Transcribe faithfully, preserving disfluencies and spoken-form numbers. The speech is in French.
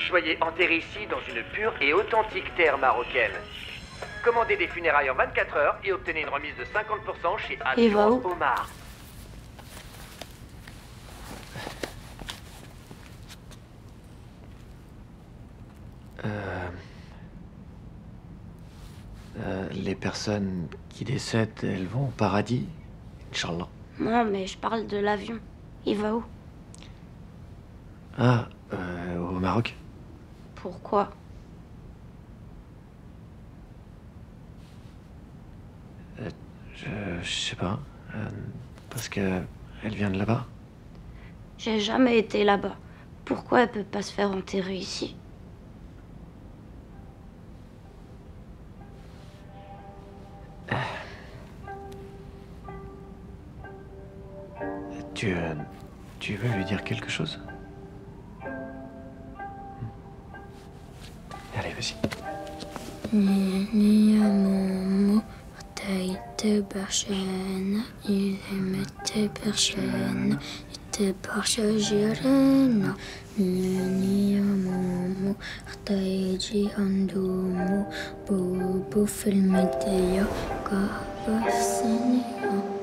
Soyez enterré ici dans une pure et authentique terre marocaine. Commandez des funérailles en vingt-quatre heures et obtenez une remise de cinquante pour cent chez Assurance Omar. Euh... Euh, les personnes qui décèdent, elles vont au paradis, Inch'Allah. Non, mais je parle de l'avion. Il va où? Ah, euh, au Maroc. Pourquoi? Euh, je, je sais pas. Euh, parce que elle vient de là-bas. J'ai jamais été là-bas. Pourquoi elle peut pas se faire enterrer ici? Tu, euh, tu veux lui dire quelque chose? Allez, vas-y. Nini à maman, taille de berchène, il aimait berchène, il berchène, Nini à maman, taille de handomo, bobo filmé de yo,